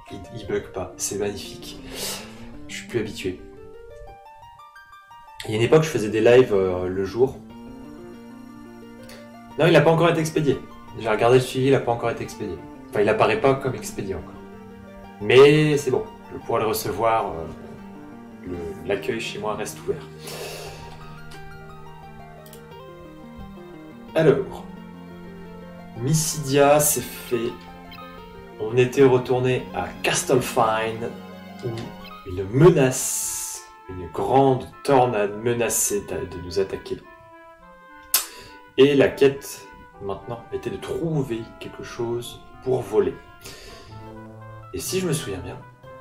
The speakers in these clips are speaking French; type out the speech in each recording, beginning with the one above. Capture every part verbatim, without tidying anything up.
il, il bug pas, c'est magnifique. Je suis plus habitué. Il y a une époque, je faisais des lives euh, le jour. Non, il n'a pas encore été expédié. J'ai regardé le suivi, il n'a pas encore été expédié. Enfin, il apparaît pas comme expédié encore. Mais c'est bon, je pourrai le recevoir. Euh, L'accueil chez moi reste ouvert. Alors, Mysidia, c'est fait. On était retourné à Castlefine, où une menace, une grande tornade menaçait de nous attaquer. Et la quête, maintenant, était de trouver quelque chose pour voler. Et si je me souviens bien,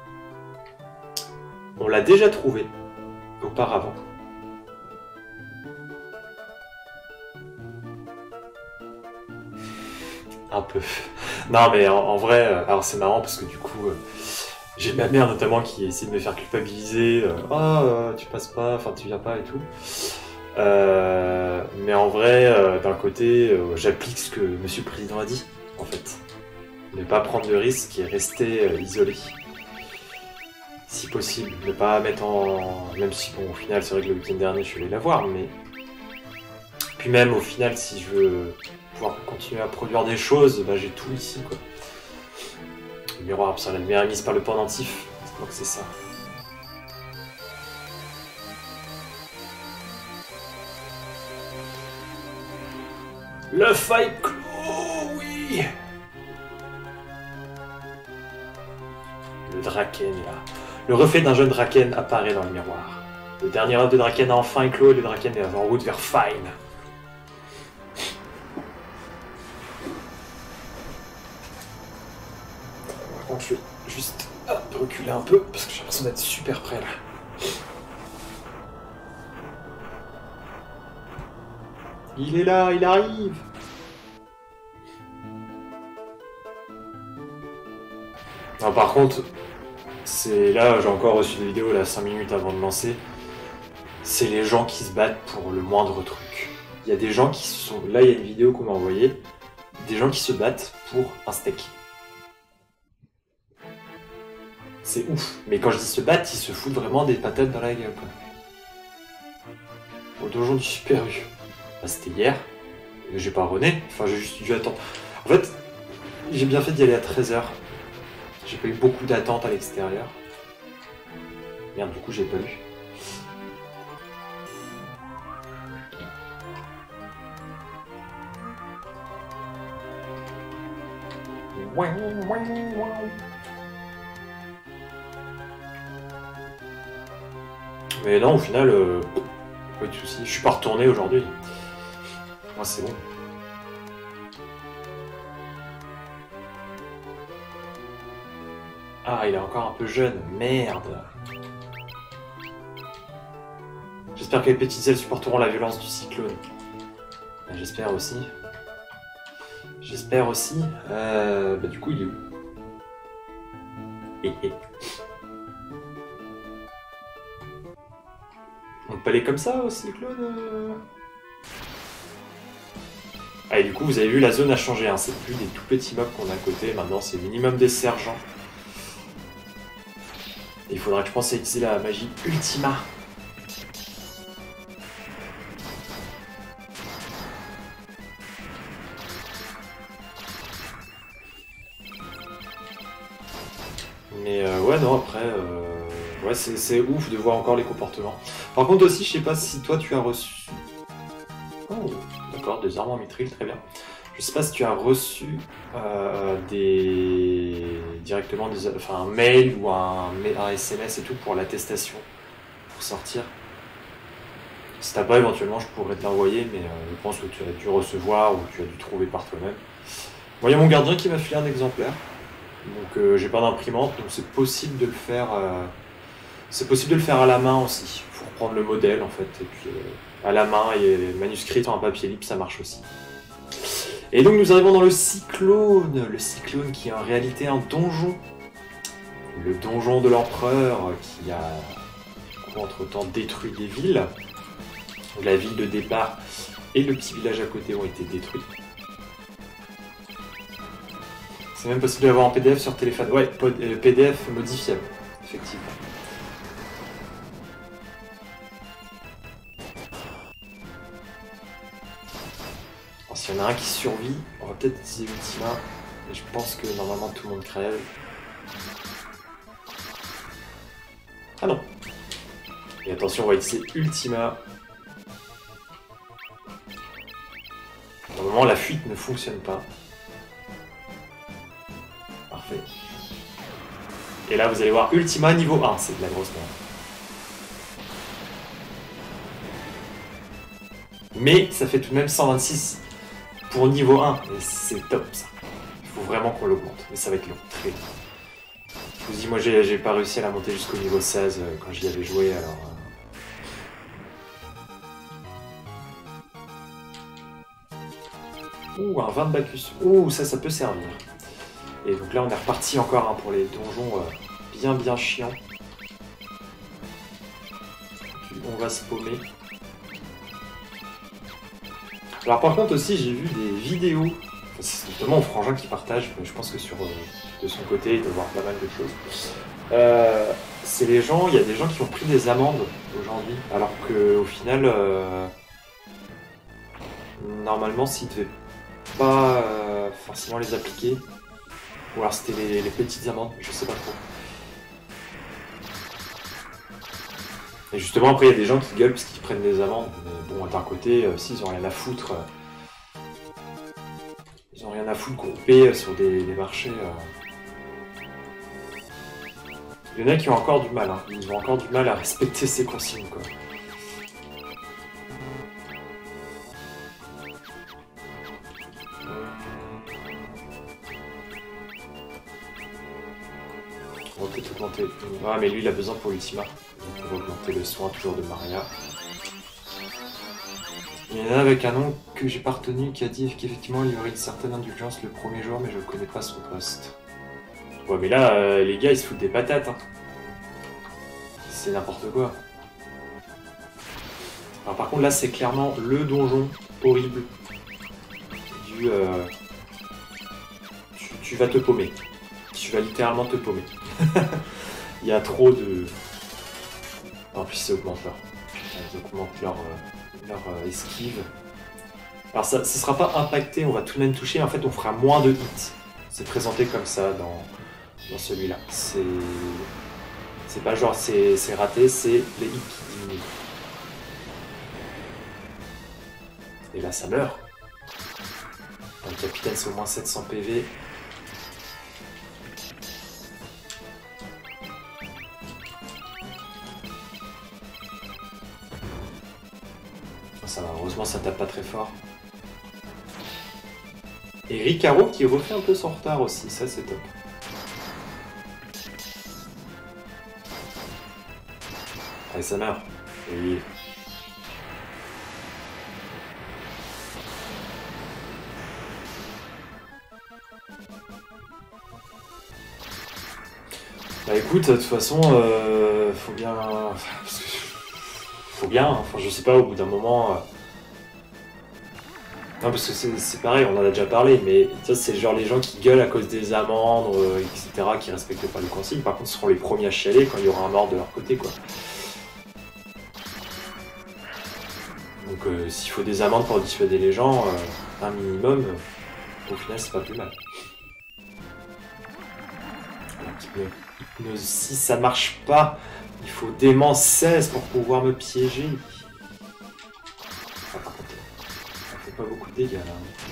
on l'a déjà trouvé auparavant. Un peu. Non mais en, en vrai, alors c'est marrant parce que du coup, euh, j'ai ma mère notamment qui essaie de me faire culpabiliser. Euh, ah, euh, tu passes pas, enfin tu viens pas et tout. Euh, mais en vrai, euh, d'un côté, euh, j'applique ce que Monsieur le Président a dit, en fait. Ne pas prendre de risques et rester euh, isolé. Si possible, ne pas mettre en... Même si, bon, au final, c'est vrai que le week-end dernier, je suis allé la voir, mais... Puis même, au final, si je veux pouvoir continuer à produire des choses, bah, j'ai tout ici, quoi. Le miroir absolu, la lumière émise par le pendentif, donc c'est ça. Le fight clos, oui. Le Draken est là. Le reflet d'un jeune Draken apparaît dans le miroir. Le dernier œuf de Draken a enfin éclos et le Draken est en route vers Fine. Par contre, je vais juste hop, reculer un peu parce que j'ai l'impression d'être super près là. Il est là, il arrive. Non, par contre, c'est là, j'ai encore reçu des vidéos là cinq minutes avant de lancer. C'est les gens qui se battent pour le moindre truc. Il y a des gens qui sont... Là, il y a une vidéo qu'on m'a envoyée. Des gens qui se battent pour un steak. C'est ouf. Mais quand je dis se battre, ils se foutent vraiment des patates dans la gueule, quoi. Au donjon du Super U. Bah, c'était hier. Mais j'ai pas rené. Enfin, j'ai juste dû attendre. En fait, j'ai bien fait d'y aller à treize heures. J'ai pas eu beaucoup d'attentes à l'extérieur. Merde, du coup, j'ai pas eu. Mais non, au final, euh, pas de soucis. Je suis pas retourné aujourd'hui. Moi, c'est bon. Ah, il est encore un peu jeune. Merde. J'espère que les petites ailes supporteront la violence du cyclone. J'espère aussi. J'espère aussi. Euh, bah, du coup, il est où? Hé hé. On peut aller comme ça au cyclone euh... Ah, et du coup, vous avez vu, la zone a changé. Hein. C'est plus des tout petits mobs qu'on a à côté. Maintenant, c'est minimum des sergents. Et il faudra que je pense à utiliser la magie Ultima. Mais euh, ouais, non, après, euh, ouais, c'est ouf de voir encore les comportements. Par contre aussi, je sais pas si toi tu as reçu... Oh, d'accord, des armes en mithril, très bien. Je sais pas si tu as reçu euh, des... directement des... enfin, un mail ou un, un S M S et tout pour l'attestation, pour sortir. Si t'as pas, éventuellement, je pourrais te l'envoyer, mais euh, je pense que tu as dû recevoir ou tu as dû trouver par toi-même. Bon, il y a mon gardien qui m'a filé un exemplaire. Donc euh, j'ai pas d'imprimante, donc c'est possible de le faire. Euh, c'est possible de le faire à la main aussi. Il faut reprendre le modèle en fait, et puis euh, à la main et manuscrit en papier libre, ça marche aussi. Et donc nous arrivons dans le cyclone, le cyclone qui est en réalité un donjon, le donjon de l'empereur qui a entre-temps détruit des villes. La ville de départ et le petit village à côté ont été détruits. C'est même possible d'avoir en P D F sur téléphone. Ouais, P D F modifiable, effectivement. Alors, s'il y en a un qui survit, on va peut-être utiliser Ultima. Mais je pense que normalement tout le monde crève. Ah non. Et attention, on va utiliser Ultima. Normalement, la fuite ne fonctionne pas. Parfait. Et là, vous allez voir Ultima niveau un. C'est de la grosse merde. Mais ça fait tout de même cent vingt-six pour niveau un. Et c'est top, ça. Il faut vraiment qu'on l'augmente. Mais ça va être long. Très long. Je vous dis, moi, j'ai pas réussi à la monter jusqu'au niveau seize euh, quand j'y avais joué, alors... Euh... Ouh, un vin de Bacchus. Ouh, ça, ça peut servir. Et donc là, on est reparti encore hein, pour les donjons euh, bien, bien chiants. On va se paumer. Alors par contre aussi, j'ai vu des vidéos, c'est notamment au frangin qui partage, mais je pense que sur, euh, de son côté, il doit voir pas mal de choses. Euh, c'est les gens, il y a des gens qui ont pris des amendes aujourd'hui, alors qu'au final, euh, normalement, s'ils devaient pas euh, forcément les appliquer, ou alors c'était les, les petites amendes, je sais pas trop. Et justement, après, il y a des gens qui gueulent parce qu'ils prennent des amendes. Mais bon, d'un côté, euh, s'ils ont rien à foutre, euh, ils ont rien à foutre groupés sur des, des marchés. Euh... Il y en a qui ont encore du mal, hein. Ils ont encore du mal à respecter ces consignes, quoi. On va peut-être augmenter. Ah, mais lui, il a besoin pour l'Ultima. Donc on va augmenter le soin toujours de Maria. Il y en a avec un nom que j'ai pas retenu qui a dit qu'effectivement il y aurait une certaine indulgence le premier jour, mais je ne connais pas son poste. Ouais, mais là, euh, les gars, ils se foutent des patates. Hein. C'est n'importe quoi. Alors par contre, là, c'est clairement le donjon horrible du... Euh... Tu, tu vas te paumer. Tu vas littéralement te paumer. Il y a trop de... En plus, ils augmentent leur, ils augmentent leur, euh, leur euh, esquive. Alors, ça ne sera pas impacté, on va tout de même toucher. En fait, on fera moins de hits. C'est présenté comme ça dans, dans celui-là. C'est c'est pas genre c'est raté, c'est les hits qui diminuent. Et là, ça meurt. Le capitaine, c'est au moins sept cents P V. Ça va, heureusement ça tape pas très fort. Et Ricaro qui refait un peu son retard aussi, ça c'est top. Allez, ça meurt. Oui. Bah écoute, de toute façon, euh, faut bien... Parce que... Faut bien, enfin je sais pas, au bout d'un moment... Euh... Non parce que c'est pareil, on en a déjà parlé, mais c'est genre les gens qui gueulent à cause des amendes, euh, et cetera, qui respectent pas les consignes, par contre ce seront les premiers à chialer quand il y aura un mort de leur côté, quoi. Donc euh, s'il faut des amendes pour dissuader les gens, euh, un minimum, euh, au final c'est pas plus mal. Hypnose six, ça marche pas. Il faut démence seize pour pouvoir me piéger. Ah, par contre, ça fait pas beaucoup de dégâts là.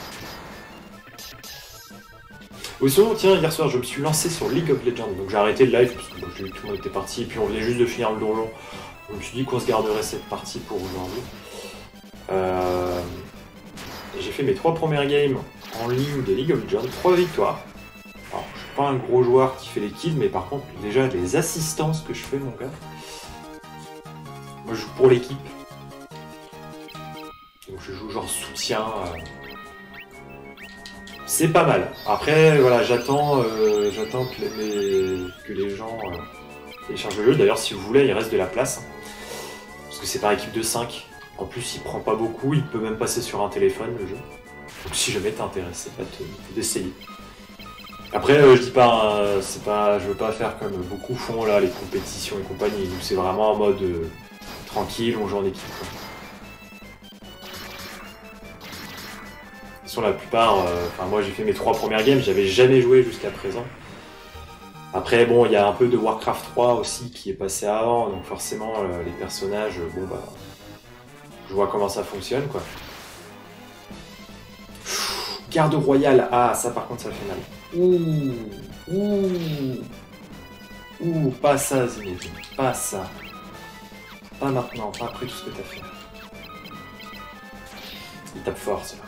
Ou sinon, tiens, hier soir, je me suis lancé sur League of Legends. Donc j'ai arrêté le live parce que bon, j'ai vu que tout le monde était parti. Et puis on venait juste de finir le donjon. Je me suis dit qu'on se garderait cette partie pour aujourd'hui. Euh... J'ai fait mes trois premières games en ligne de League of Legends. Trois victoires. Alors, je suis pas un gros joueur qui fait les kills, mais par contre, déjà, les assistances que je fais, mon gars. Moi, je joue pour l'équipe. Donc, je joue genre soutien. Euh... C'est pas mal. Après, voilà, j'attends euh, j'attends que, les... que les gens euh, téléchargent le jeu. D'ailleurs, si vous voulez, il reste de la place. Hein. Parce que c'est par équipe de cinq. En plus, il prend pas beaucoup. Il peut même passer sur un téléphone, le jeu. Donc, si jamais t'es intéressé, d'essayer. Après, euh, je dis pas, euh, c'est pas, je veux pas faire comme beaucoup font là, les compétitions et compagnie. Nous, c'est vraiment en mode euh, tranquille, on joue en équipe. Quoi. Sur la plupart, euh, enfin moi j'ai fait mes trois premières games, j'avais jamais joué jusqu'à présent. Après bon, il y a un peu de Warcraft trois aussi qui est passé avant, donc forcément euh, les personnages, bon bah, je vois comment ça fonctionne quoi. Pff, garde royale, ah ça par contre ça fait mal. Ouh, ouh, ouh, pas ça Zinedine, pas ça. Pas maintenant, pas après tout ce que t'as fait. Il tape fort celui-là.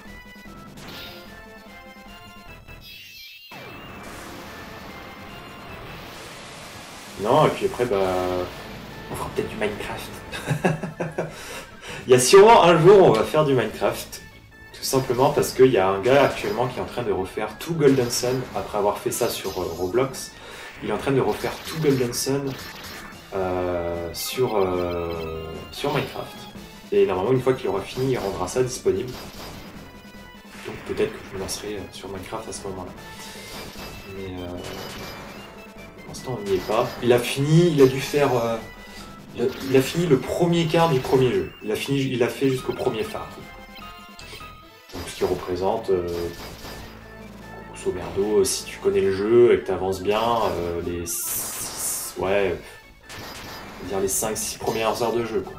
Non, et puis après, bah, on fera peut-être du Minecraft. Il y a sûrement un jour où on va faire du Minecraft. Tout simplement parce qu'il y a un gars actuellement qui est en train de refaire tout Golden Sun, après avoir fait ça sur euh, Roblox. Il est en train de refaire tout Golden Sun euh, sur, euh, sur Minecraft. Et normalement, une fois qu'il aura fini, il rendra ça disponible. Donc peut-être que je me lancerai sur Minecraft à ce moment-là. Mais... Euh... Pour l'instant, on n'y est pas. Il a fini, il a dû faire... Euh, il, a, il a fini le premier quart du premier jeu. Il a, fini, il a fait jusqu'au premier phare. Donc ce qui représente... Euh, grosso merdo, si tu connais le jeu et que tu avances bien, euh, les... six, ouais... On va dire les cinq six premières heures de jeu, quoi.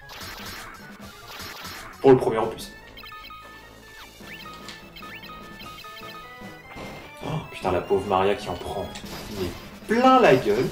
Pour le premier opus. Oh, putain, la pauvre Maria qui en prend. Il est plein la gueule.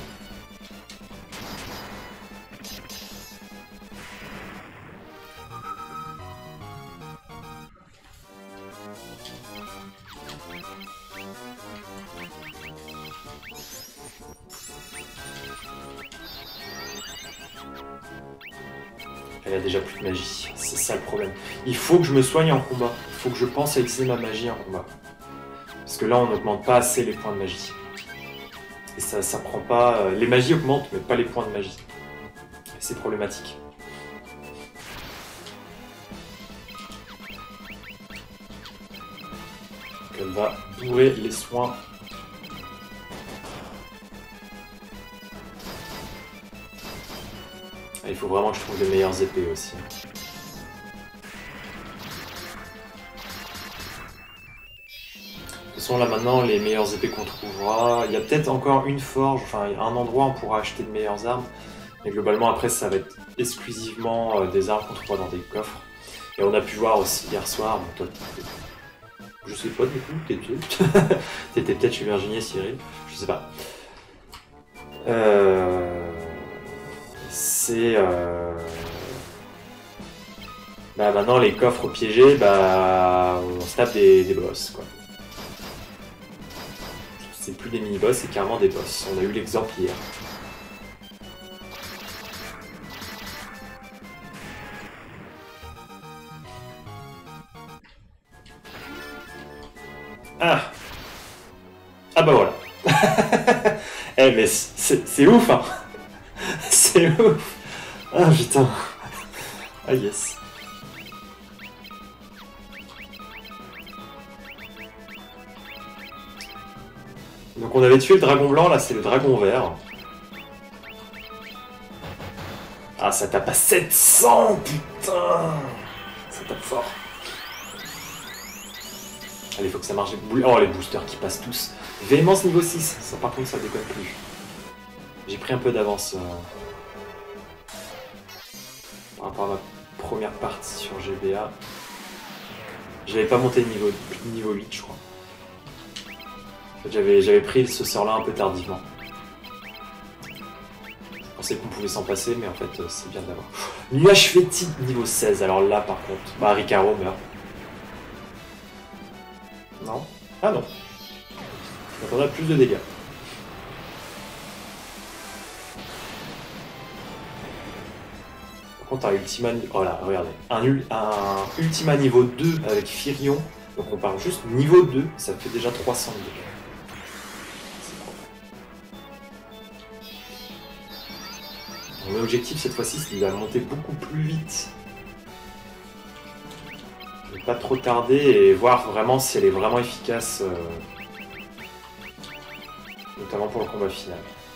Elle a déjà plus de magie, c'est ça le problème. Il faut que je me soigne en combat. Il faut que je pense à utiliser ma magie en combat. Parce que là, on n'augmente pas assez les points de magie. Et ça, ça prend pas... Les magies augmentent, mais pas les points de magie. C'est problématique. Donc elle va bourrer les soins. Il faut vraiment que je trouve des meilleures épées aussi. De toute façon, là maintenant, les meilleures épées qu'on trouvera... Il y a peut-être encore une forge, enfin un endroit où on pourra acheter de meilleures armes. Mais globalement, après, ça va être exclusivement des armes qu'on trouvera dans des coffres. Et on a pu voir aussi hier soir, donc toi, je sais pas du coup, t'étais t'étais peut-être chez Virginie Cyril, je sais pas. Euh... C'est... Euh... Bah maintenant, les coffres piégés, bah on se tape des, des boss, quoi. C'est plus des mini-boss, c'est carrément des boss. On a eu l'exemple hier. Ah Ah bah voilà. Eh mais c'est ouf hein. C'est ouf. Ah putain. Ah yes. Donc on avait tué le dragon blanc, là c'est le dragon vert. Ah ça tape à sept cents, putain. Ça tape fort. Allez, faut que ça marche. Oh, les boosters qui passent tous. Véhémence niveau six. Ça, par contre, ça déconne plus. J'ai pris un peu d'avance euh, par rapport à ma première partie sur G B A. J'avais pas monté niveau, niveau huit, je crois. En fait, j'avais pris ce sort-là un peu tardivement. Je pensais qu'on pouvait s'en passer, mais en fait, c'est bien d'avoir. Nuage fétide niveau seize. Alors là, par contre, bah, Ricaro meurt. Non? Ah non. Je m'attendais à plus de dégâts. Par contre, un Ultima... Oh là, regardez. Un, un Ultima niveau deux avec Firion. Donc on parle juste niveau deux. Ça fait déjà trois cents de dégâts. C'est propre. Mon objectif cette fois-ci, c'est de la monter beaucoup plus vite. Pas trop tarder et voir vraiment si elle est vraiment efficace euh, notamment pour le combat final.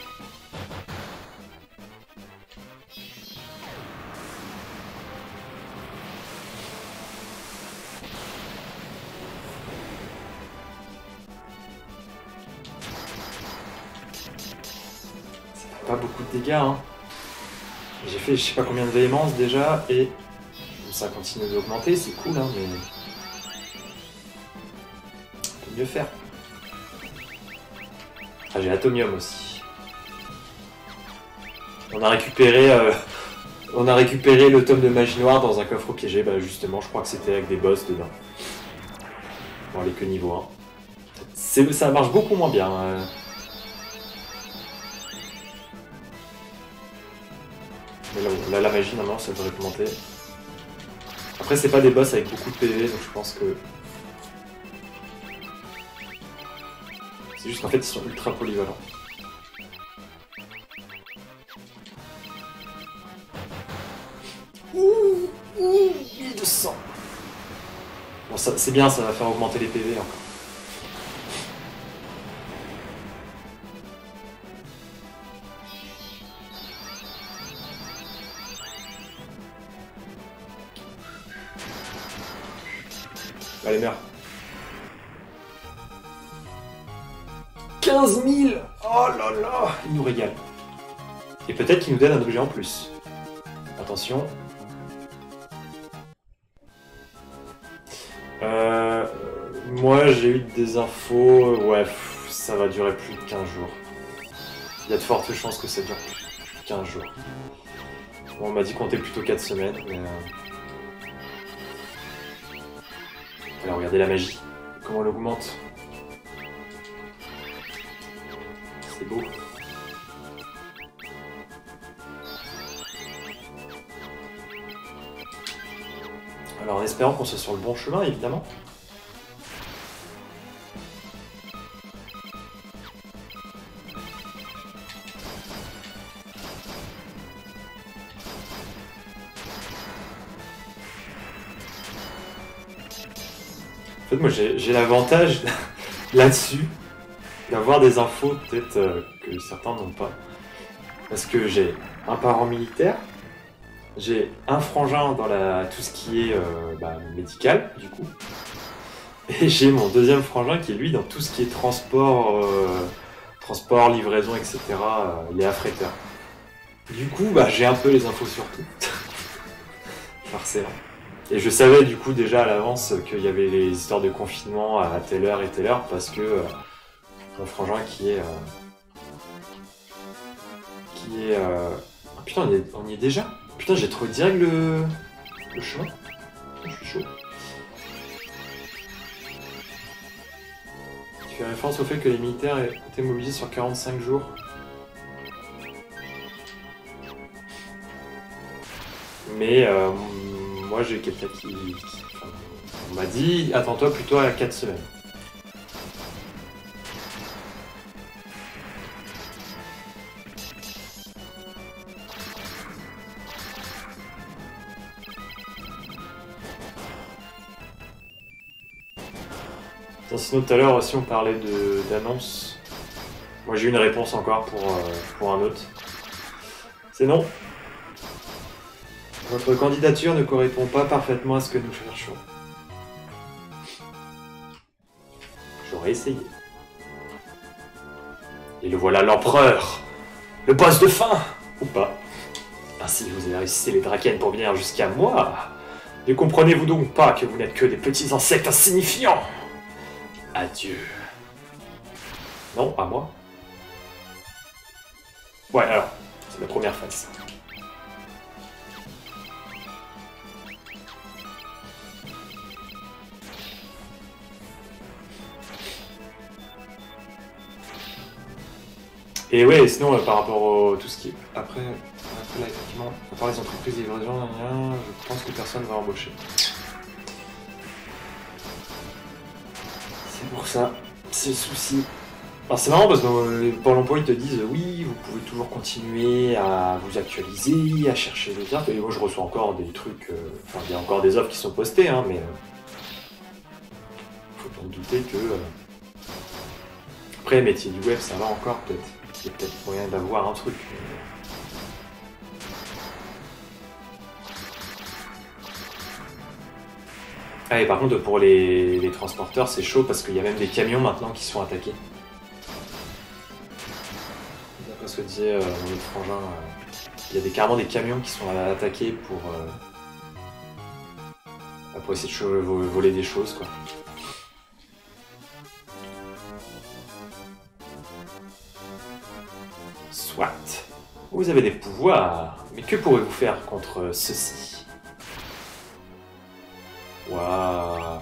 Pas beaucoup de dégâts, hein. J'ai fait je sais pas combien de véhémence déjà, et ça continue d'augmenter, c'est cool, hein, mais... on peut mieux faire. Ah, j'ai Atomium aussi. On a récupéré... Euh... On a récupéré le tome de magie noire dans un coffre piégé, bah justement, je crois que c'était avec des boss dedans. Bon, allez, que niveau un. Ça marche beaucoup moins bien. Euh... Mais là, là, la magie, normalement, ça devrait augmenter. Après, c'est pas des boss avec beaucoup de P V, donc je pense que... C'est juste qu'en fait, ils sont ultra polyvalents. Ouh, ouh, mille deux cents. Bon, c'est bien, ça va faire augmenter les P V encore. Allez, merde. quinze mille. Oh là là. Il nous régale. Et peut-être qu'il nous donne un objet en plus. Attention. Euh, moi, j'ai eu des infos. Ouais, pff, ça va durer plus de quinze jours. Il y a de fortes chances que ça dure plus de quinze jours. Bon, on m'a dit compter plutôt quatre semaines, mais... Euh... Alors regardez la magie, comment elle augmente. C'est beau. Alors en espérant qu'on soit sur le bon chemin, évidemment. En fait, moi, j'ai l'avantage là-dessus d'avoir des infos peut-être euh, que certains n'ont pas. Parce que j'ai un parent militaire, j'ai un frangin dans la, tout ce qui est euh, bah, médical, du coup, et j'ai mon deuxième frangin qui est, lui, dans tout ce qui est transport, euh, transport, livraison, et cetera. Euh, il est affréteur. Du coup, bah, j'ai un peu les infos sur tout. Forcément. Et je savais du coup déjà à l'avance qu'il y avait les histoires de confinement à telle heure et telle heure parce que euh, mon frangin qui est... Euh, qui est... Euh... Oh, putain, on y, est, on y est déjà. Putain, j'ai trouvé direct le, le chemin. Je suis chaud. Tu fais référence au fait que les militaires étaient mobilisés sur quarante-cinq jours. Mais... Euh, moi j'ai quelqu'un qui, qui enfin, on m'a dit attends-toi plutôt à quatre semaines. Sinon tout à l'heure aussi on parlait d'annonces. Moi j'ai eu une réponse encore pour, euh, pour un autre. C'est non. Votre candidature ne correspond pas parfaitement à ce que nous cherchons. J'aurais essayé. Et le voilà l'empereur. Le boss de fin. Ou pas. Ainsi vous avez réussi les Draken pour venir jusqu'à moi. Ne comprenez-vous donc pas que vous n'êtes que des petits insectes insignifiants? Adieu. Non, à moi. Ouais, alors, c'est la première phase. Et ouais, sinon, euh, par rapport à tout ce qui est... Après, après là, effectivement, à part les entreprises et les livraisons, je pense que personne ne va embaucher. C'est pour ça, c'est le souci. Alors c'est marrant parce que Pôle emploi ils te disent oui, vous pouvez toujours continuer à vous actualiser, à chercher des offres. Et moi je reçois encore des trucs, euh... enfin il y a encore des offres qui sont postées, hein, mais... Euh... Faut pas douter que... Euh... Après, métier du web, ça va encore, peut-être. Il y a peut-être moyen d'avoir un truc. Ah, et par contre, pour les, les transporteurs, c'est chaud parce qu'il y a même des camions maintenant qui sont attaqués. D'après ce que disait euh, mon autre frangin, euh, il y a des, carrément des camions qui sont attaqués pour, euh, pour essayer de voler des choses, quoi. Soit. Vous avez des pouvoirs, mais que pourrez-vous faire contre ceci? Waouh.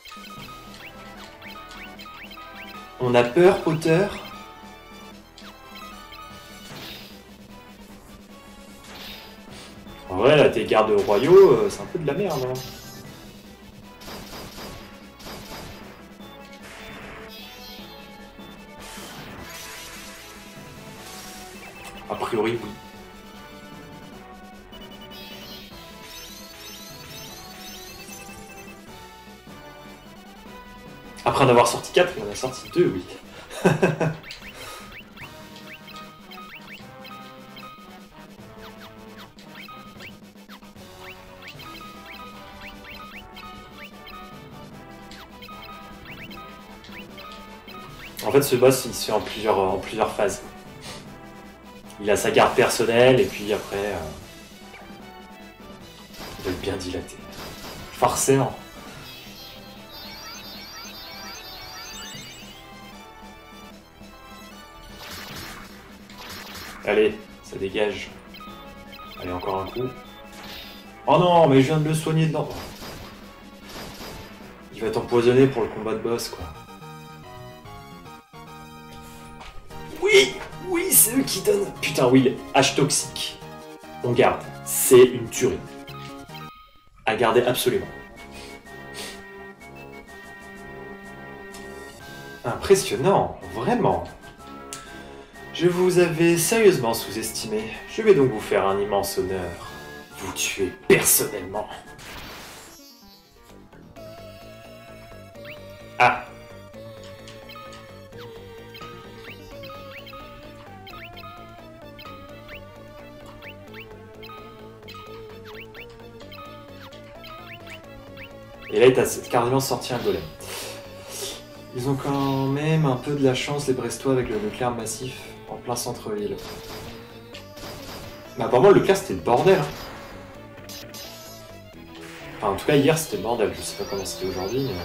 On a peur, Potter? En vrai, là, tes gardes royaux, euh, c'est un peu de la merde, hein. A priori, oui. Après en avoir sorti quatre, il en a sorti deux, oui. En fait, ce boss, il se fait en plusieurs, en plusieurs phases. Il a sa garde personnelle, et puis après... Euh, il doit être bien dilaté. Forcément. Allez, ça dégage. Allez, encore un coup. Oh non, mais je viens de le soigner dedans. Il va t'empoisonner pour le combat de boss, quoi. Oui, oui, c'est eux qui donnent. Putain, oui, H toxique. On garde. C'est une tuerie. À garder absolument. Impressionnant, vraiment. Je vous avais sérieusement sous-estimé. Je vais donc vous faire un immense honneur. Vous tuer personnellement. Ah. Et là, il t'a carrément sorti un golem. Ils ont quand même un peu de la chance, les Brestois, avec le Leclerc massif en plein centre-ville. Mais apparemment, le Leclerc, c'était le bordel. Enfin, en tout cas, hier, c'était le bordel. Je sais pas comment c'était aujourd'hui, mais...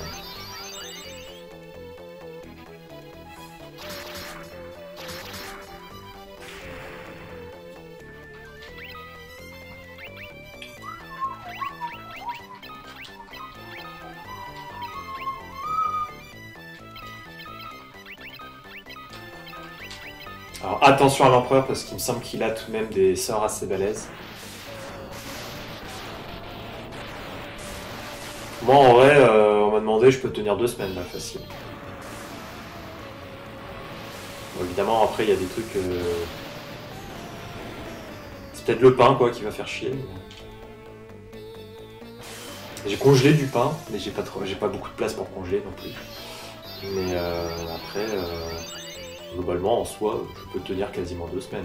Alors attention à l'empereur parce qu'il me semble qu'il a tout de même des sorts assez balèzes. Moi en vrai, euh, on m'a demandé, je peux tenir deux semaines là, facile. Bon, évidemment après il y a des trucs... Euh... C'est peut-être le pain quoi qui va faire chier. Mais... J'ai congelé du pain, mais j'ai pas, trop... j'ai pas beaucoup de place pour congeler non plus. Mais euh, après... Euh... Globalement, en soi, je peux tenir quasiment deux semaines.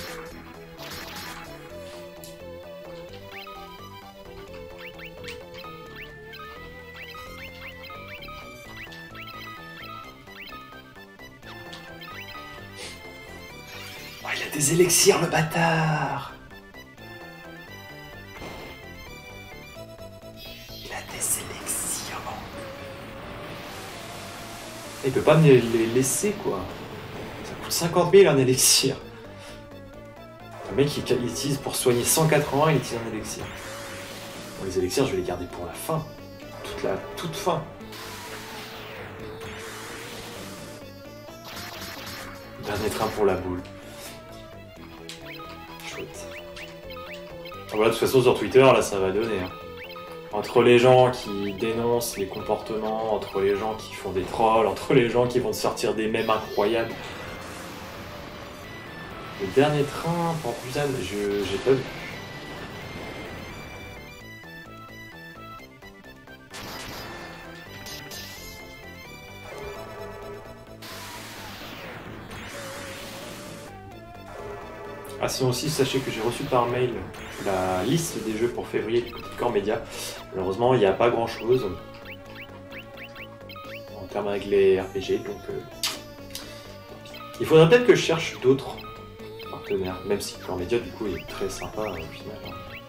Oh, il a des élixirs, le bâtard! Il a des élixirs. Il peut pas me les laisser, quoi. cinquante mille un élixir. Le mec il, il utilise pour soigner cent quatre-vingts, il utilise un élixir. Bon, les élixirs je vais les garder pour la fin. Toute la toute fin. Dernier train pour la boule. Chouette. Ah, voilà, de toute façon sur Twitter là ça va donner. Hein. Entre les gens qui dénoncent les comportements, entre les gens qui font des trolls, entre les gens qui vont te sortir des mèmes incroyables. Le dernier train pour Busan, je j'ai pas vu. Ah sinon aussi, sachez que j'ai reçu par mail la liste des jeux pour février du côté de Core Media. Malheureusement, il n'y a pas grand chose en termes avec les R P G, donc euh... il faudra peut-être que je cherche d'autres partenaires, même si Core Media du coup est très sympa euh, au final.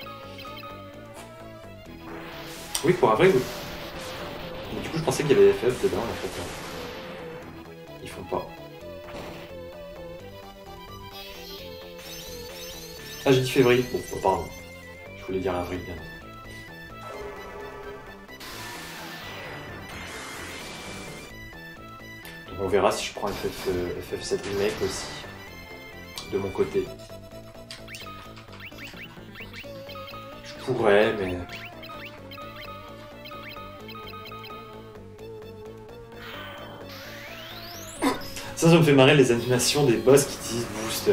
Oui, pour avril, oui. Mais du coup, je pensais qu'il y avait F F dedans en fait. Ils font pas. Ah, j'ai dit février. Bon, oh, pardon. Je voulais dire avril, bien. Donc on verra si je prends F F, euh, F F sept Remake aussi. De mon côté. Je pourrais, mais... Ça, ça me fait marrer les animations des boss qui disent booster.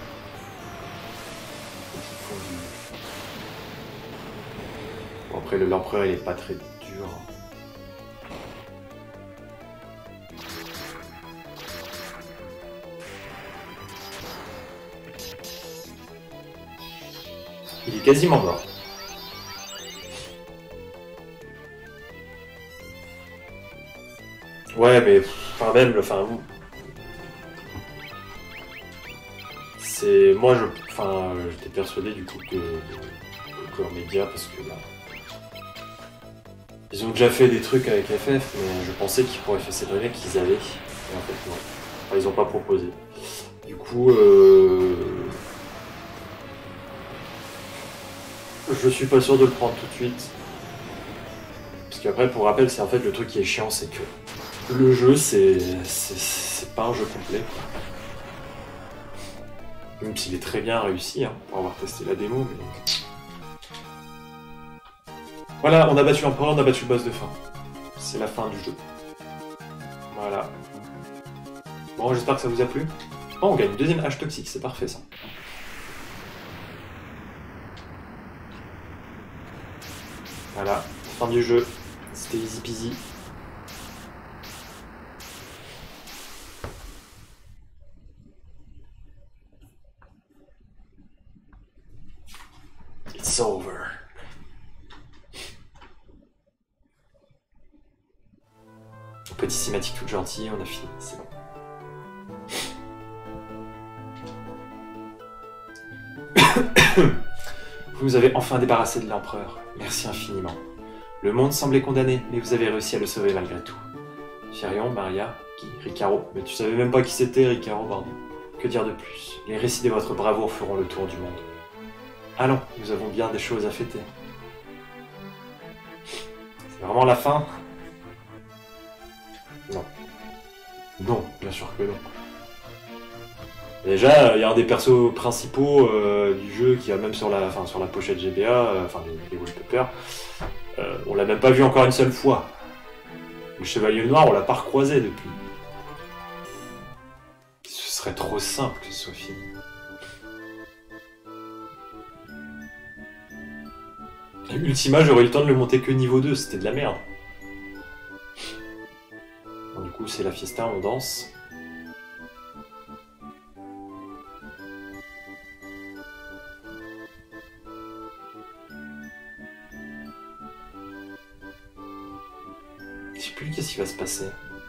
Bon, après, le l'empereur, il est pas très dur. Il est quasiment mort. Ouais, mais... Enfin, même, le... Enfin, c'est... Moi, je... Enfin, j'étais persuadé, du coup, que... que Core Media, parce que, là... Ils ont déjà fait des trucs avec F F, mais je pensais qu'ils pourraient faire ces données qu'ils avaient. Et en fait, non. Enfin, ils ont pas proposé. Du coup, euh... je suis pas sûr de le prendre tout de suite. Parce qu'après, pour rappel, c'est en fait le truc qui est chiant, c'est que le jeu, c'est c'est pas un jeu complet. Même s'il est très bien réussi, hein, pour avoir testé la démo, mais... Voilà, on a battu l'empereur, on a battu le boss de fin. C'est la fin du jeu. Voilà. Bon, j'espère que ça vous a plu. Oh, on gagne une deuxième hache toxique, c'est parfait ça. Voilà, fin du jeu. C'était easy peasy. It's over. Petit cinématique toute gentille, on a fini, c'est bon. Vous nous avez enfin débarrassé de l'empereur. Merci infiniment. Le monde semblait condamné, mais vous avez réussi à le sauver malgré tout. Chérion, Maria, qui Ricaro. Mais tu savais même pas qui c'était, Ricaro, pardon. Que dire de plus? Les récits de votre bravoure feront le tour du monde. Allons, nous avons bien des choses à fêter. C'est vraiment la fin? Non. Non, bien sûr que non. Déjà, il y a un des persos principaux euh, du jeu qui a même sur la, enfin, sur la pochette G B A, euh, enfin les, les wallpapers, euh, on l'a même pas vu encore une seule fois. Le Chevalier Noir, on l'a pas recroisé depuis. Ce serait trop simple que ce soit fini. Ultima, j'aurais eu le temps de le monter que niveau deux, c'était de la merde. Bon, du coup, c'est la fiesta, on danse. Je sais plus qu'est-ce qui va se passer.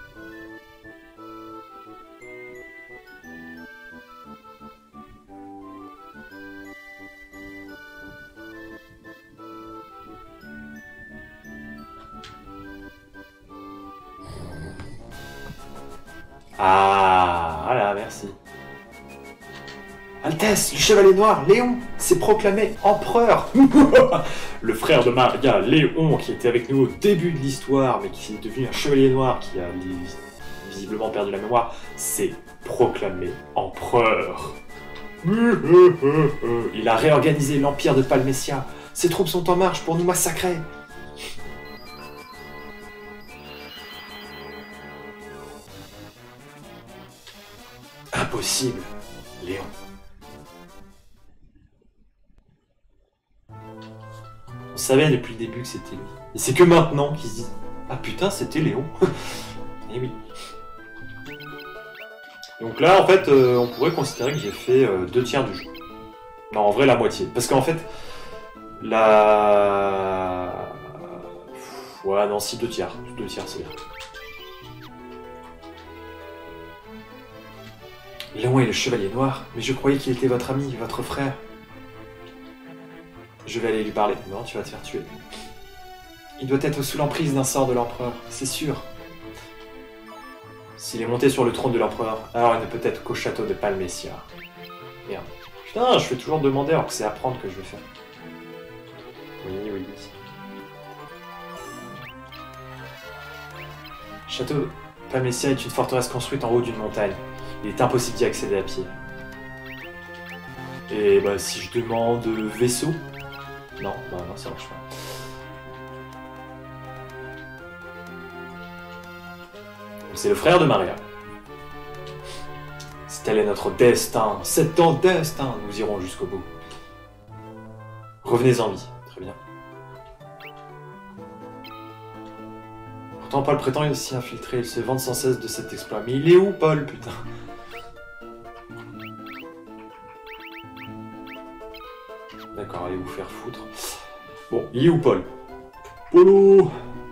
Ah, voilà, merci. Altesse, le Chevalier Noir, Léon, s'est proclamé empereur. Le frère de Maria, Léon, qui était avec nous au début de l'histoire, mais qui est devenu un Chevalier Noir, qui a visiblement perdu la mémoire, s'est proclamé empereur. Il a réorganisé l'empire de Palmessia. Ses troupes sont en marche pour nous massacrer. Impossible, Léon. On savait depuis le début que c'était lui. Et c'est que maintenant qu'ils se disent « Ah putain, c'était Léon !» Et oui. Donc là, en fait, euh, on pourrait considérer que j'ai fait euh, deux tiers du jeu. Non, en vrai, la moitié. Parce qu'en fait, la... Ouais, non, si, deux tiers. Deux tiers, c'est bien. Léon est le chevalier noir, mais je croyais qu'il était votre ami, votre frère. Je vais aller lui parler. Non, tu vas te faire tuer. Il doit être sous l'emprise d'un sort de l'empereur, c'est sûr. S'il est monté sur le trône de l'empereur, alors il ne peut être qu'au château de Palmessia. Merde. Putain, je fais toujours demander alors que c'est apprendre que je vais faire. Oui, oui. Château Palmessia est une forteresse construite en haut d'une montagne. Il est impossible d'y accéder à pied. Et bah si je demande vaisseau... Non, bah non, ça marche pas. C'est le frère de Maria. Si tel est notre destin, c'est ton destin, nous irons jusqu'au bout. Revenez en vie, très bien. Pourtant, Paul prétend s'y infiltrer, il se vante sans cesse de cet exploit. Mais il est où, Paul, putain? D'accord, allez vous faire foutre. Bon, il est où, Paul? Polo!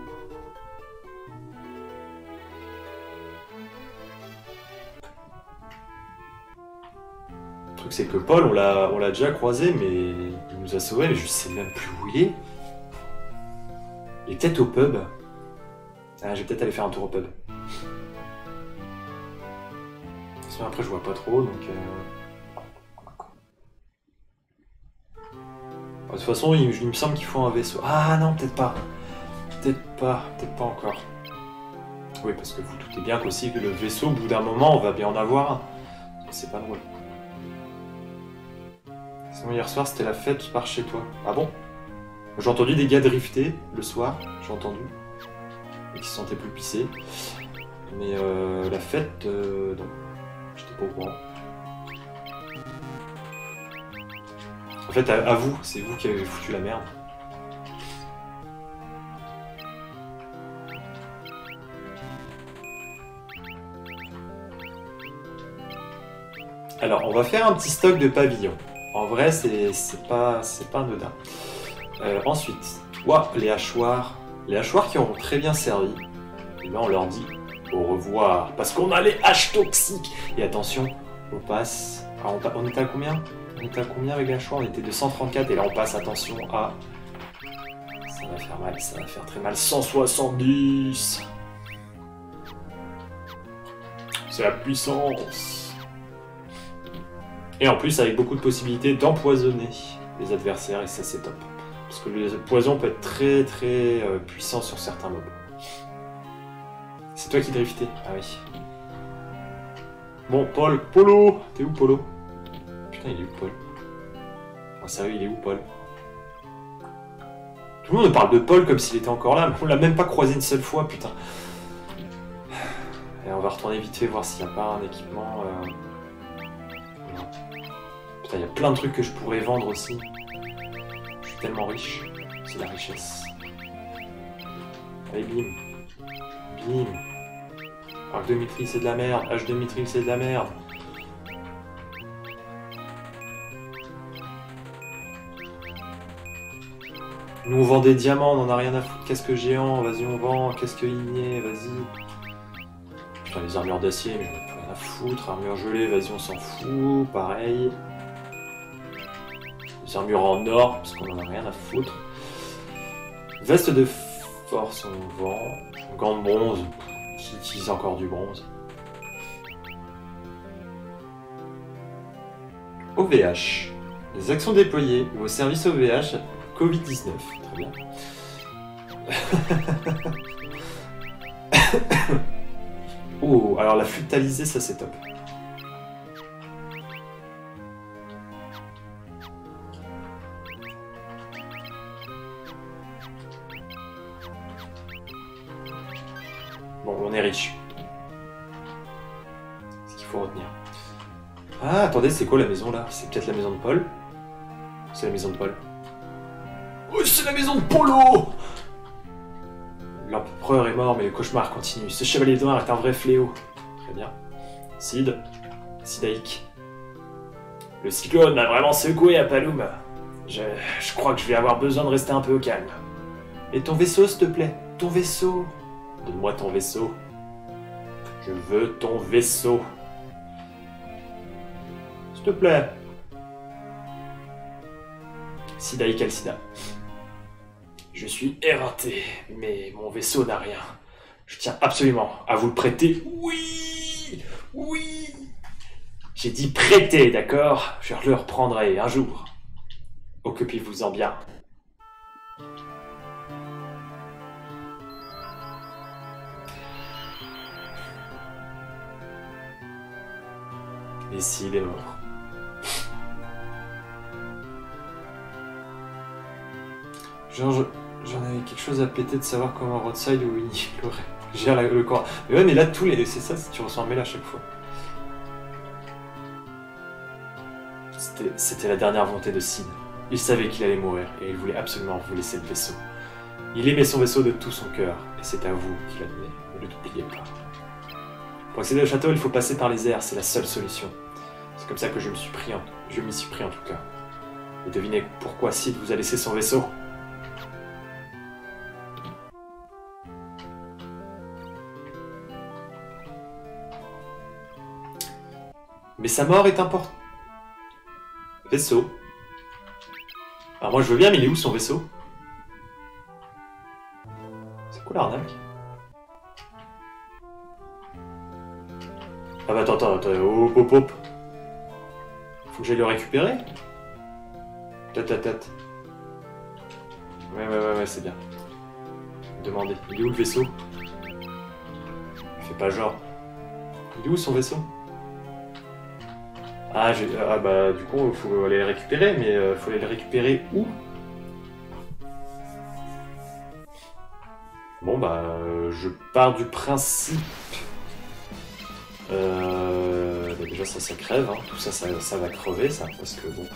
Le truc, c'est que Paul, on l'a on l'a déjà croisé, mais il nous a sauvés, mais je sais même plus où il est. Il est peut-être au pub. Ah, je vais peut-être aller faire un tour au pub. Sinon, après, je vois pas trop, donc... Euh... De toute façon, il, il me semble qu'il faut un vaisseau. Ah non, peut-être pas. Peut-être pas, peut-être pas encore. Oui, parce que vous doutez bien qu'aussi que le vaisseau, au bout d'un moment, on va bien en avoir un. C'est pas drôle. Sinon, hier soir, c'était la fête par chez toi. Ah bon? J'ai entendu des gars drifter le soir, j'ai entendu. Et qui se sentaient plus pissés. Mais euh, la fête, euh, non. J'étais pas au courant. En fait, à, à vous, c'est vous qui avez foutu la merde. Alors, on va faire un petit stock de pavillons. En vrai, c'est pas, pas anodin. Euh, ensuite, toi, les hachoirs. Les hachoirs qui auront très bien servi. Et là, on leur dit au revoir. Parce qu'on a les haches toxiques. Et attention, on passe... Alors, on, on était à combien? On était à combien avec les hachoirs? On était de cent trente-quatre. Et là, on passe, attention, à... Ça va faire mal, ça va faire très mal. cent soixante-dix. C'est la puissance. Et en plus, avec beaucoup de possibilités d'empoisonner les adversaires. Et ça, c'est top. Parce que le poison peut être très très euh, puissant sur certains mobs. C'est toi qui driftais. Ah oui. Bon, Paul. Polo. T'es où, Polo? Putain, il est où, Paul? Ah, sérieux, il est où, Paul? Tout le monde me parle de Paul comme s'il était encore là, mais on l'a même pas croisé une seule fois, putain. Et on va retourner vite fait voir s'il n'y a pas un équipement... Euh... Non. Putain, il y a plein de trucs que je pourrais vendre aussi. Je suis tellement riche. C'est la richesse. Allez, bim. Bim. Arc de Mithril, c'est de la merde. H de Mithril, c'est de la merde. Nous, on vend des diamants, on en a rien à foutre. Casque géant, vas-y, on vend. Casque igné, vas-y. Putain, les armures d'acier, mais j'en ai plus rien à foutre. Armure gelée, vas-y, on s'en fout. Pareil. Les armures en or, parce qu'on en a rien à foutre. Veste de force, on vend. Gants de bronze, qui utilise encore du bronze. O V H. Les actions déployées, vos services O V H, Covid dix-neuf. Très bien. Oh, alors la flûte talisée, ça c'est top. Bon, on est riche. C'est ce qu'il faut retenir. Ah, attendez, c'est quoi la maison là? C'est peut-être la maison de Paul? C'est la maison de Paul. Oh, c'est la maison de Polo! L'empereur est mort, mais le cauchemar continue. Ce chevalier noir est un vrai fléau. Très bien. Cid. Cidaïque. Le cyclone m'a vraiment secoué à Paloum. Je, je crois que je vais avoir besoin de rester un peu au calme. Et ton vaisseau, s'il te plaît? Ton vaisseau? Donne-moi ton vaisseau. Je veux ton vaisseau. S'il te plaît. Sidaï Kalsida. Je suis éreinté, mais mon vaisseau n'a rien. Je tiens absolument à vous le prêter. Oui! Oui! J'ai dit prêter, d'accord? Je le reprendrai un jour. Occupez-vous-en bien. Et s'il est mort? Genre, je- j'en avais quelque chose à péter de savoir comment Roadside ou Winnie gère la- le corps. Mais ouais, mais là, tous les... c'est ça, tu ressens un mail à chaque fois. C'était- C'était la dernière volonté de Sid. Il savait qu'il allait mourir et il voulait absolument vous laisser le vaisseau. Il aimait son vaisseau de tout son cœur et c'est à vous qu'il l'a donné. Ne l'oubliez pas. Pour accéder au château, il faut passer par les airs, c'est la seule solution. C'est comme ça que je me suis pris, en... je m'y suis pris en tout cas. Et devinez pourquoi Sid vous a laissé son vaisseau? Mais sa mort est importante. Vaisseau. Alors moi je veux bien, mais il est où son vaisseau? C'est quoi l'arnaque? Ah bah attends, attends, attends, hop, hop, hop. Faut que j'aille le récupérer? Tête à tête. Ouais, ouais, ouais, ouais, c'est bien. Demandez. Il est où le vaisseau? Fais pas genre. Il est où son vaisseau? Ah, j'ai... ah bah du coup il faut aller le récupérer, mais euh, faut aller le récupérer où? Bon bah euh, je pars du principe... Euh... bah, déjà ça ça crève, hein. Tout ça, ça ça va crever ça, parce que bon...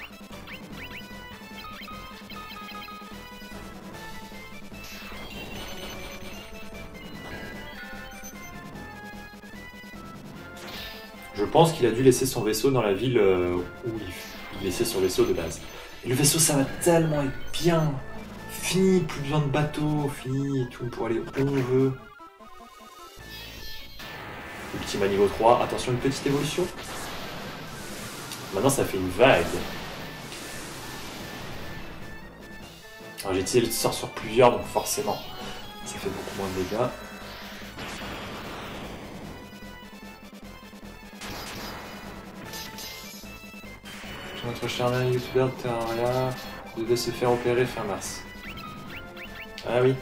Je pense qu'il a dû laisser son vaisseau dans la ville euh, où il, il laissait son vaisseau de base. Et le vaisseau, ça va tellement être bien. Fini, plus besoin de bateau, fini et tout, pour aller où on veut. Ultima niveau trois, attention, une petite évolution. Maintenant, ça fait une vague. Alors, j'ai tiré le sort sur plusieurs, donc forcément, ça fait beaucoup moins de dégâts. Notre charmant youtubeur de Terraria devait se faire opérer fin mars. Ah oui.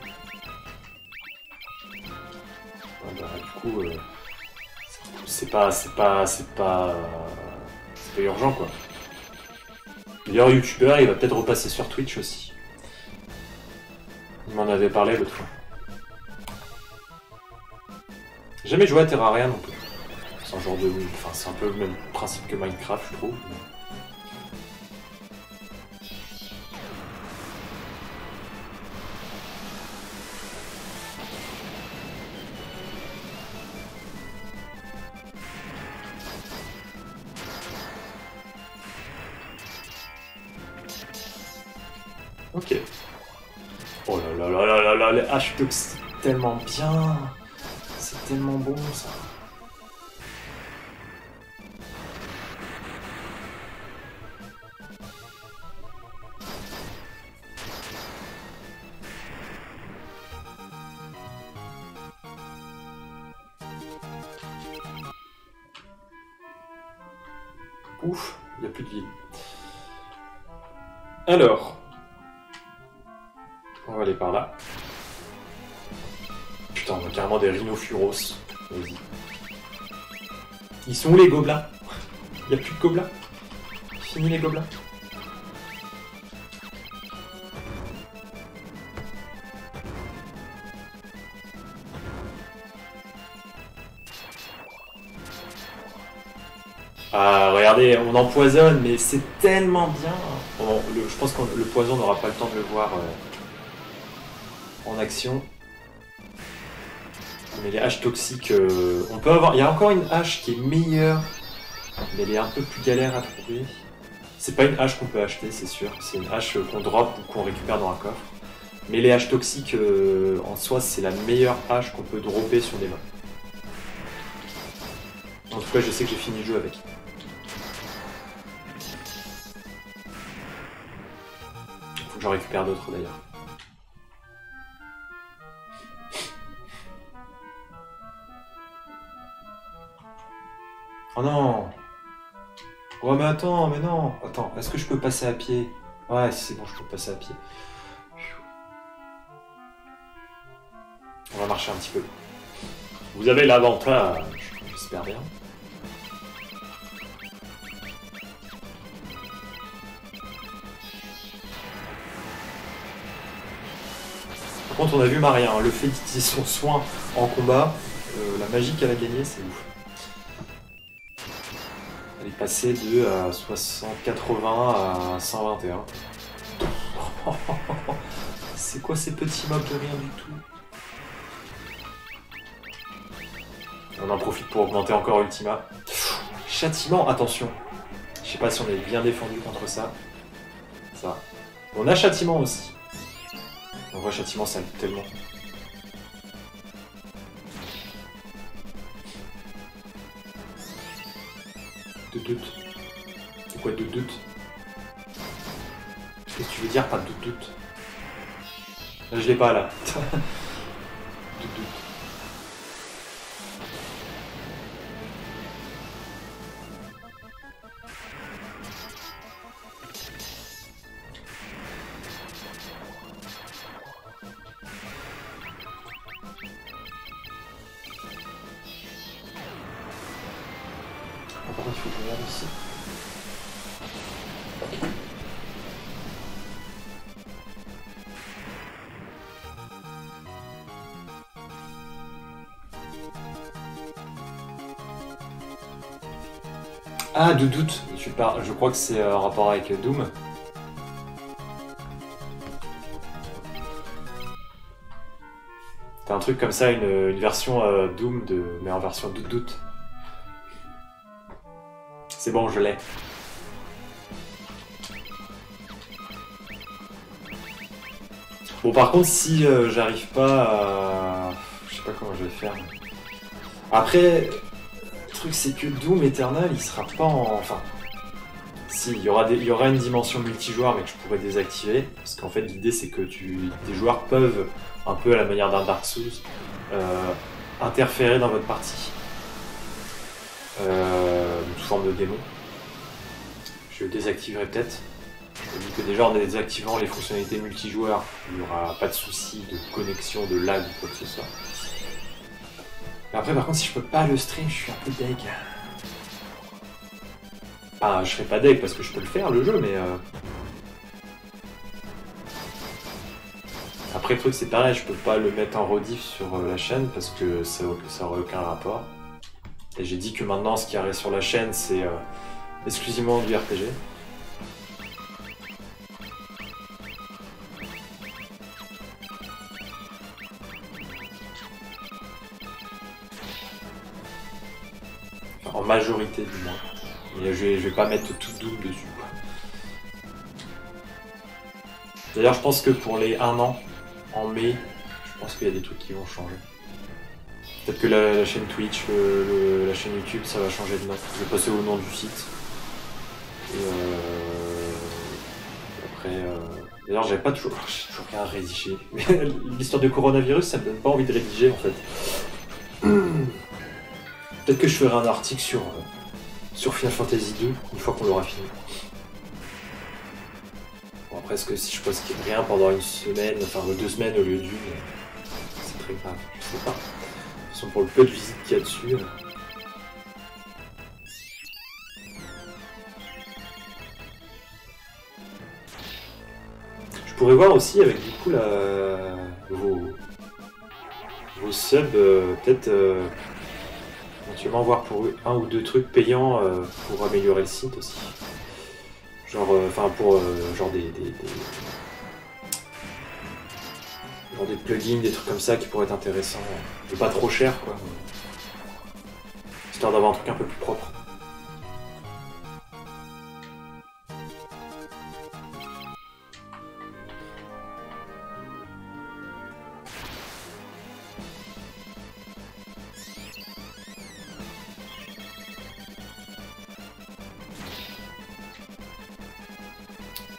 Ouais, bah, du coup, euh, c'est pas, c'est pas, c'est pas, c'est pas urgent quoi. D'ailleurs, youtubeur, il va peut-être repasser sur Twitch aussi. Il m'en avait parlé l'autre fois. J'ai jamais joué à Terraria non plus. C'est un genre de, enfin, c'est un peu le même principe que Minecraft, je trouve. Ok. Oh là là là là là là, les haches toxiques, tellement bien. C'est tellement bon ça. Ouf, il n'y a plus de ville. Alors, on va aller par là. Putain, on a carrément des rhinofuros. Vas-y. Ils sont où les gobelins? Il n'y a plus de gobelins? Fini les gobelins? Ah, regardez, on empoisonne, mais c'est tellement bien. Bon, le- je pense que le poison n'aura pas le temps de le voir euh, en action. Mais les haches toxiques, euh, on peut avoir. Il y a encore une hache qui est meilleure Mais elle est un peu plus galère à trouver. C'est pas une hache qu'on peut acheter, c'est sûr. C'est une hache qu'on drop ou qu'on récupère dans un coffre. Mais les haches toxiques, euh, en soi, c'est la meilleure hache qu'on peut dropper sur des mobs. En tout cas, je sais que j'ai fini le jeu avec. Faut que j'en récupère d'autres d'ailleurs. Oh non! Oh mais attends, mais non! Attends, est-ce que je peux passer à pied? Ouais, si c'est bon, je peux passer à pied. On va marcher un petit peu. Vous avez l'avantage, j'espère bien. Par contre, on a vu Maria, hein, le fait d'utiliser son soin en combat, euh, la magie qu'elle a gagnée, c'est ouf. Elle est passée de euh, soixante quatre-vingts à cent vingt et un. C'est quoi ces petits mobs de rien du tout? On en profite pour augmenter encore Ultima. Châtiment, attention. Je sais pas si on est bien défendu contre ça. Ça. On a châtiment aussi. On voit châtiment, ça aide tellement. De doute. C'est quoi de doute? Qu'est-ce que tu veux dire par de doute? Je l'ai pas là. De doute. Par contre, il faut que je regarde ici. Ah, de doute. Tu parles. Je crois que c'est en rapport avec Doom. T'as un truc comme ça, une, une version euh, Doom, de, mais en version de doute. C'est bon, je l'ai. Bon, par contre, si euh, j'arrive pas à... Je sais pas comment je vais faire. Après, le truc, c'est que Doom Eternal, il sera pas en... Enfin... Si, il y aura, des... il y aura une dimension multijoueur, mais que je pourrais désactiver. Parce qu'en fait, l'idée, c'est que tu... des joueurs peuvent, un peu à la manière d'un Dark Souls, euh, interférer dans votre partie. Euh, sous forme de démon. Je le désactiverai peut-être. Je me dis que déjà en désactivant les fonctionnalités multijoueurs, il n'y aura pas de souci de connexion, de lag ou quoi que ce soit. Mais après par contre si je peux pas le stream, je suis un peu deg. Ah, je serai pas deg parce que je peux le faire le jeu, mais... Euh... Après le truc c'est pareil, je peux pas le mettre en rediff sur euh, la chaîne parce que ça n'aurait aucun rapport. Et j'ai dit que maintenant ce qui arrive sur la chaîne c'est euh, exclusivement du R P G. Enfin, en majorité du moins. Mais je vais, je vais pas mettre tout Doom dessus. D'ailleurs je pense que pour les un an, en mai, je pense qu'il y a des trucs qui vont changer. Peut-être que la, la chaîne Twitch, le, le, la chaîne YouTube, ça va changer de nom. Je vais passer au nom du site. Et euh... après... Euh... D'ailleurs, j'avais pas toujours... J'ai toujours rien à rédiger. L'histoire de coronavirus, ça me donne pas envie de rédiger, en fait. Peut-être que je ferai un article sur, euh, sur Final Fantasy deux, une fois qu'on l'aura fini. Bon, après, est-ce que si je poste rien pendant une semaine, enfin deux semaines au lieu d'une, c'est très grave, je sais pas. Pour le peu de visites qu'il y a dessus. Je pourrais voir aussi avec du coup la... vos, vos subs, euh, peut-être euh, éventuellement voir pour un ou deux trucs payants euh, pour améliorer le site aussi. Genre, enfin euh, pour euh, genre des, des, des... genre des plugins, des trucs comme ça qui pourraient être intéressants. Et pas trop cher quoi. Histoire d'avoir un truc un peu plus propre.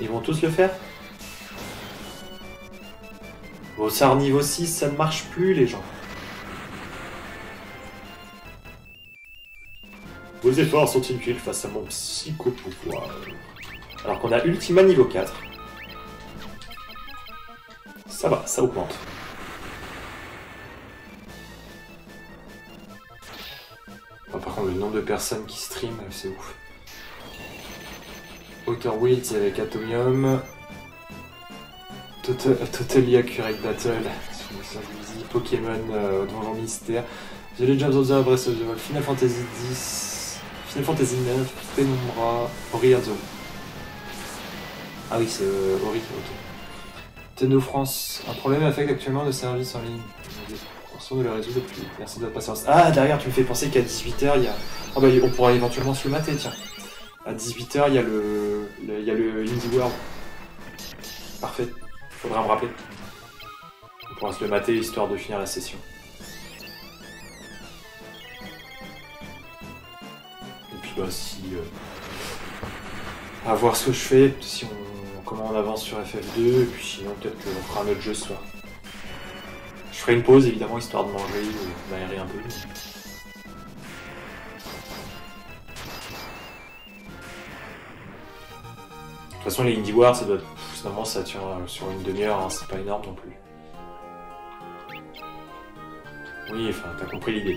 Ils vont tous le faire? Au Sar niveau six, ça ne marche plus, les gens. Vos efforts sont inutiles face à mon psychopouvoir. Alors qu'on a Ultima niveau quatre. Ça va, ça augmente. Oh, par contre, le nombre de personnes qui stream, c'est ouf. Outer Wilds avec Atomium. Total, Totally Accurate Battle. Pokémon euh, Donjon Mystère. The Legends of Zelda Breath of the Wild. Final Fantasy dix. Final Fantasy neuf. Penumbra. Ori Azul. Ah oui, c'est euh, Ori, ok. Nintendo France. Un problème affecte actuellement le service en ligne. Attention de le résoudre depuis. Merci de votre patience. Ah, derrière, tu me fais penser qu'à dix-huit heures, il y a. Ah bah, on pourra éventuellement se le mater, tiens. À dix-huit heures, il y a le. le il y a le Indie World. Parfait. Faudra me rappeler. On pourra se le mater histoire de finir la session. Et puis bah si... Euh... à voir ce que je fais, si on... comment on avance sur F F deux, et puis sinon peut-être qu'on fera un autre jeu ce soir. Je ferai une pause évidemment histoire de manger ou d'aérer un peu. De toute façon les Indie Wars, ça doit... Finalement ça tient sur une demi-heure, hein, c'est pas énorme non plus. Oui, enfin, t'as compris l'idée.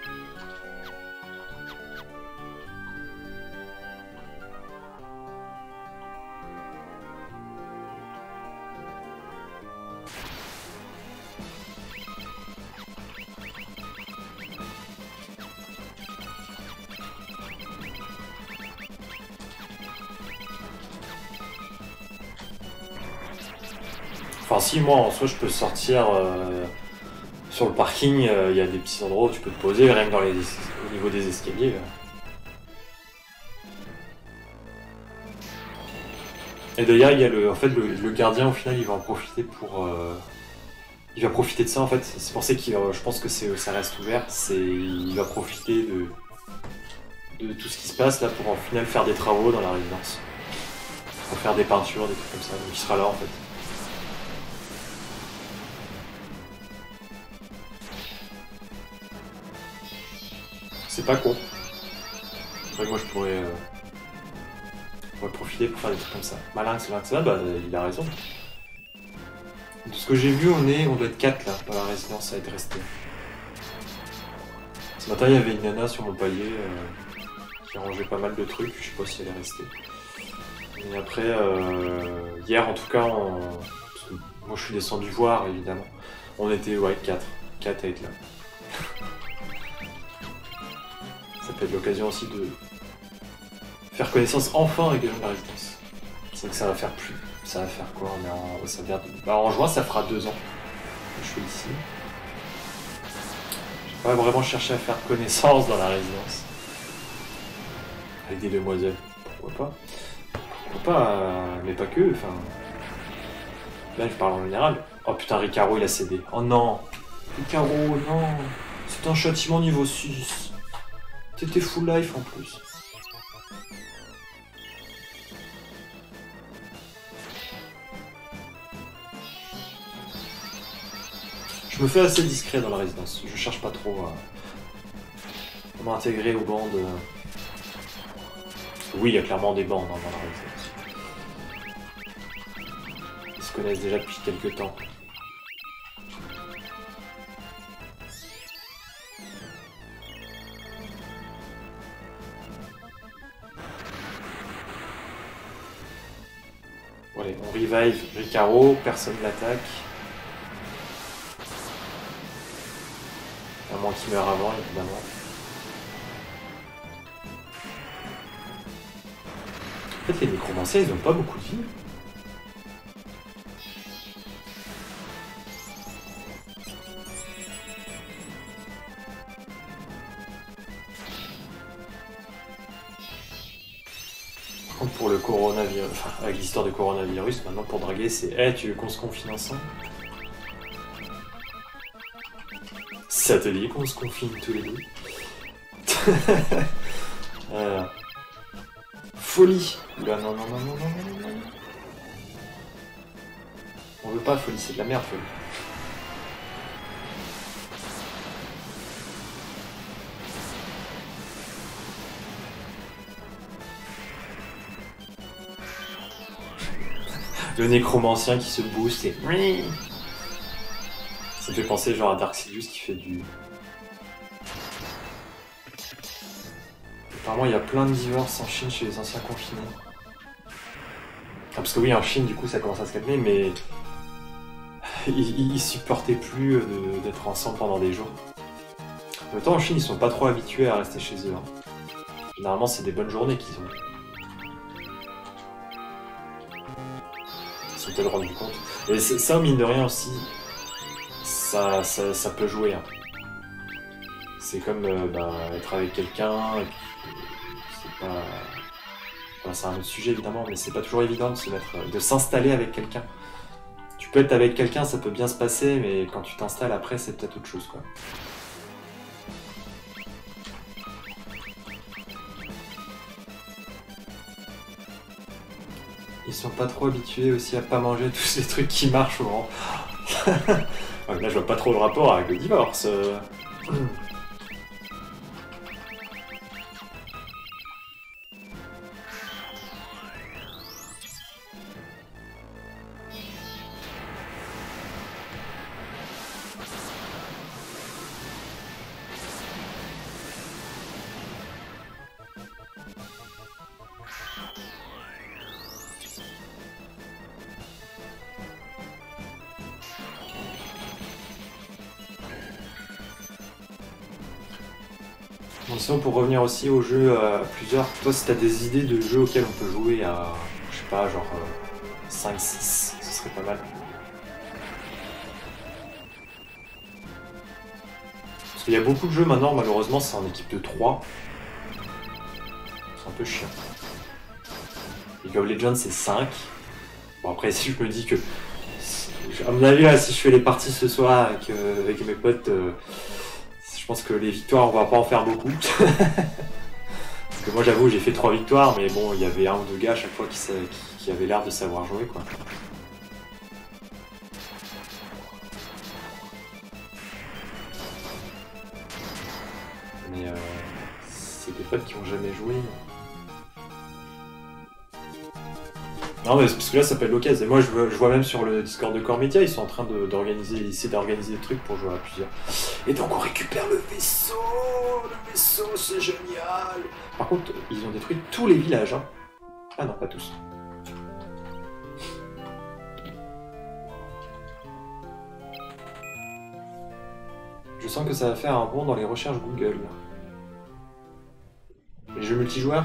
Enfin si, moi en soi je peux sortir euh, sur le parking, il euh, y a des petits endroits où tu peux te poser, rien que dans les, au niveau des escaliers. Là. Et d'ailleurs, il y a le, en fait, le, le gardien au final il va en profiter pour... Euh, il va profiter de ça en fait, c'est pour ça que euh, je pense que ça reste ouvert, c'est il va profiter de, de tout ce qui se passe là pour en final faire des travaux dans la résidence. Pour faire des peintures, des trucs comme ça, donc il sera là en fait. C'est pas con. Après, moi je pourrais, euh, je pourrais profiter pour faire des trucs comme ça. Malinx, Malinx, là, bah il a raison. De ce que j'ai vu, on est, on doit être quatre là, dans la résidence à être resté. Ce matin il y avait une nana sur mon palier euh, qui rangeait pas mal de trucs, je sais pas si elle est restée. Et après, euh, hier en tout cas, on... Parce que moi je suis descendu voir évidemment, on était ouais quatre, quatre à être là. Ça peut être l'occasion aussi de faire connaissance enfin avec les gens de la résidence. C'est que ça va faire plus. Ça va faire quoi? On est en... Ça vient de... bah, en juin, ça fera deux ans que je suis ici. J'ai pas vraiment cherché à faire connaissance dans la résidence. Avec des demoiselles. Pourquoi pas? Pourquoi pas, euh... mais pas que, enfin... Là, je parle en général. Oh putain, Ricaro, il a cédé. Oh non! Ricaro, non! C'est un châtiment niveau six. T'étais full life en plus. Je me fais assez discret dans la résidence. Je cherche pas trop à, à m'intégrer aux bandes. Oui, il y a clairement des bandes hein, dans la résidence. Ils se connaissent déjà depuis quelques temps. Allez, on revive Ricaro, personne l'attaque. À moins qu'il meure avant, évidemment. En fait, les nécromanciens, ils ont pas beaucoup de vie. Pour le coronavirus, enfin avec l'histoire du coronavirus, maintenant pour draguer c'est hey, tu veux qu'on se confine ensemble? Ça te dit qu'on se confine tous les deux? euh... Folie! Là, non, non, non, non, non, non, non. On veut pas Folie, c'est de la merde Folie. Le nécromancien qui se booste et... Ça me fait penser genre à Dark Sidious qui fait du... Apparemment il y a plein de divorces en Chine chez les anciens confinés. Ah, parce que oui, en Chine du coup ça commence à se calmer, mais... Ils, ils supportaient plus d'être ensemble pendant des jours. En même temps en Chine ils sont pas trop habitués à rester chez eux. Hein. Généralement c'est des bonnes journées qu'ils ont. Ils sont peut-être rendus compte. Et ça, mine de rien aussi, ça, ça, ça peut jouer. Hein. C'est comme euh, bah, être avec quelqu'un, et puis c'est pas... Enfin, c'est un autre sujet évidemment, mais c'est pas toujours évident de se mettre, de s'installer avec quelqu'un. Tu peux être avec quelqu'un, ça peut bien se passer, mais quand tu t'installes après, c'est peut-être autre chose, quoi. Ils sont pas trop habitués aussi à pas manger tous ces trucs qui marchent souvent. Là, je vois pas trop le rapport avec le divorce. Bon, sinon, pour revenir aussi aux jeux à plusieurs, toi si t'as des idées de jeux auxquels on peut jouer à, je sais pas, genre euh, cinq six, ce serait pas mal. Parce qu'il y a beaucoup de jeux maintenant, malheureusement, c'est en équipe de trois. C'est un peu chiant. League of Legends, c'est cinq. Bon, après, si je me dis que... À mon avis, là, si je fais les parties ce soir avec, euh, avec mes potes... Euh, je pense que les victoires, on va pas en faire beaucoup. Parce que moi, j'avoue, j'ai fait trois victoires, mais bon, il y avait un ou deux gars à chaque fois qui, qui, qui avaient l'air de savoir jouer, quoi. Mais euh, c'est des potes qui ont jamais joué. Non, mais parce que là, ça peut être l'occasion. Et moi, je vois, je vois même sur le Discord de Core Media, ils sont en train d'organiser, essayer d'organiser des trucs pour jouer à plusieurs. Et donc, on récupère le vaisseau. Le vaisseau, c'est génial. Par contre, ils ont détruit tous les villages. Hein. Ah non, pas tous. Je sens que ça va faire un bond dans les recherches Google. Les jeux multijoueurs.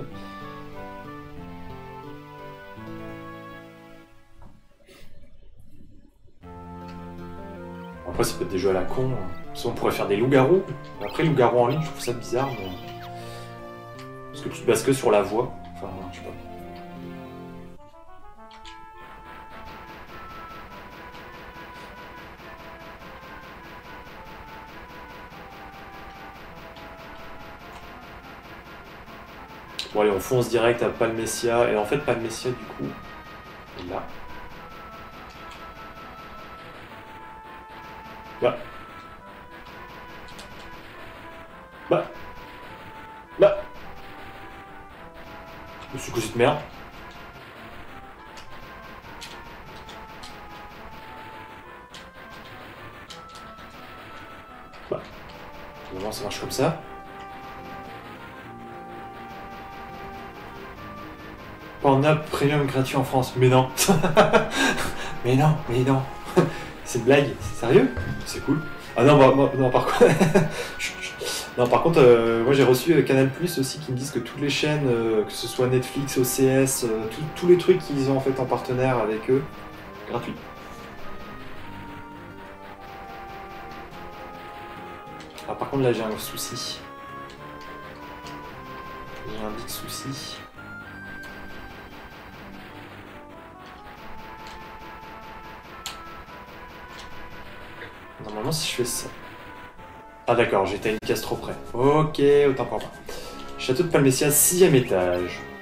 Après, ça peut être des jeux à la con. Sinon, on pourrait faire des loups-garous. Après, loups-garous en ligne, je trouve ça bizarre. Mais... Parce que tu te bases que sur la voix. Enfin, je sais pas. Bon, allez, on fonce direct à Palmessia. Et en fait, Palmessia, du coup, est là. Bah. Bah. Bah. Je me suis couché de merde. Bah. On va voir, ça marche comme ça. Panda Premium gratuit en France. Mais non. Mais non, mais non. C'est une blague, c'est sérieux? C'est cool. Ah non, bah, bah, non par contre, non, par contre euh, moi j'ai reçu euh, Canal Plus aussi qui me disent que toutes les chaînes, euh, que ce soit Netflix, O C S, euh, tous les trucs qu'ils ont en fait en partenaire avec eux, gratuit. Ah par contre là j'ai un souci. J'ai un big souci. Normalement, si je fais ça... Ah d'accord, j'étais à une case trop près. Ok, autant pour moi. Château de Palmessia, sixième étage.